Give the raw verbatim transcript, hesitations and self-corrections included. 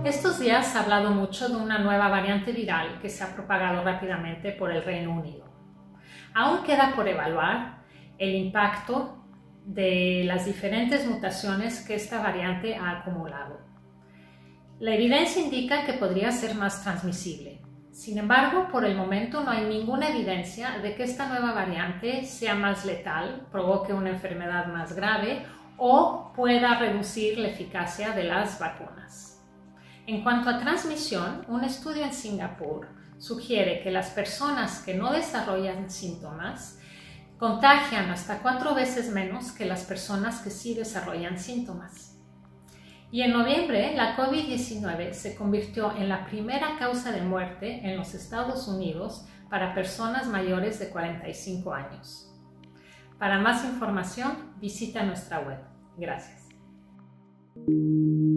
Estos días se ha hablado mucho de una nueva variante viral que se ha propagado rápidamente por el Reino Unido. Aún queda por evaluar el impacto de las diferentes mutaciones que esta variante ha acumulado. La evidencia indica que podría ser más transmisible. Sin embargo, por el momento no hay ninguna evidencia de que esta nueva variante sea más letal, provoque una enfermedad más grave o pueda reducir la eficacia de las vacunas. En cuanto a transmisión, un estudio en Singapur sugiere que las personas que no desarrollan síntomas contagian hasta cuatro veces menos que las personas que sí desarrollan síntomas. Y en noviembre, la COVID diecinueve se convirtió en la primera causa de muerte en los Estados Unidos para personas mayores de cuarenta y cinco años. Para más información, visita nuestra web. Gracias.